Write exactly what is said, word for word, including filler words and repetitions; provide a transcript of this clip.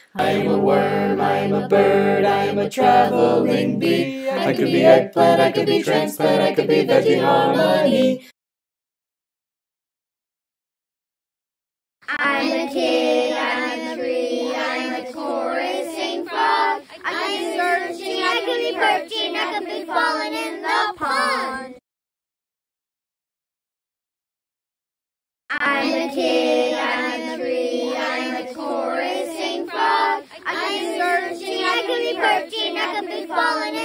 I am a worm, I am a bird, I am a traveling bee. I could be eggplant, I could be transplant, I could be veggie harmony. I'm a kid, I'm a tree, I'm a chorusing frog. I could be searching, I could be perching, I could be falling in the pond. I'm a kid, I'm a tree, I'm a chorusing frog. I could be searching, I could be perching, I could be falling in